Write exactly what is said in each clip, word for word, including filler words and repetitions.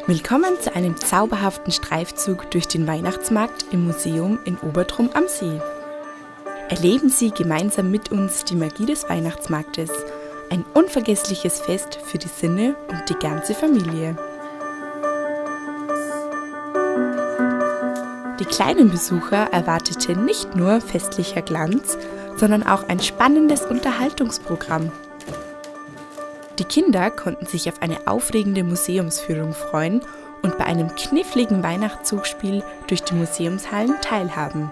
Willkommen zu einem zauberhaften Streifzug durch den Weihnachtsmarkt im Museum in Obertrum am See. Erleben Sie gemeinsam mit uns die Magie des Weihnachtsmarktes, ein unvergessliches Fest für die Sinne und die ganze Familie. Die kleinen Besucher erwarteten nicht nur festlicher Glanz, sondern auch ein spannendes Unterhaltungsprogramm. Die Kinder konnten sich auf eine aufregende Museumsführung freuen und bei einem kniffligen Weihnachtszugspiel durch die Museumshallen teilhaben.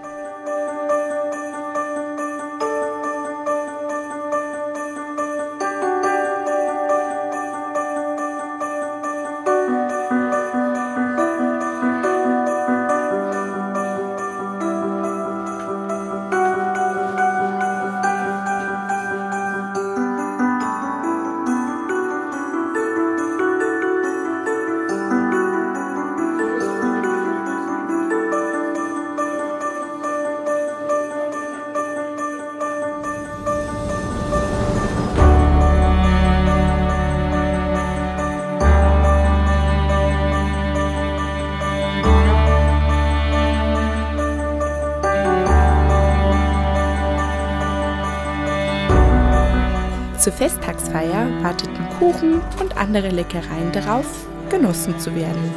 Zur Festtagsfeier warteten Kuchen und andere Leckereien darauf, genossen zu werden.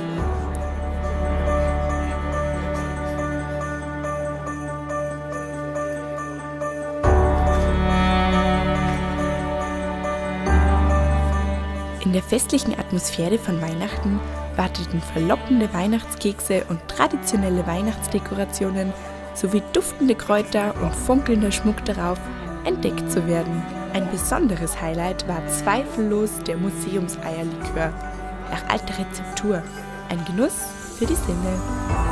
In der festlichen Atmosphäre von Weihnachten warteten verlockende Weihnachtskekse und traditionelle Weihnachtsdekorationen sowie duftende Kräuter und funkelnder Schmuck darauf, entdeckt zu werden. Ein besonderes Highlight war zweifellos der Museumseierlikör nach alter Rezeptur. Ein Genuss für die Sinne.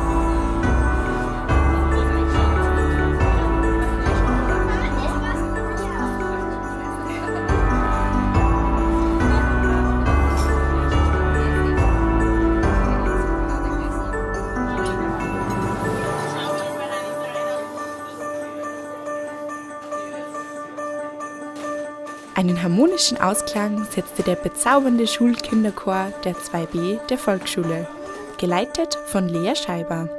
Einen harmonischen Ausklang setzte der bezaubernde Schulkinderchor der zwei B der Volksschule, geleitet von Lea Scheiber.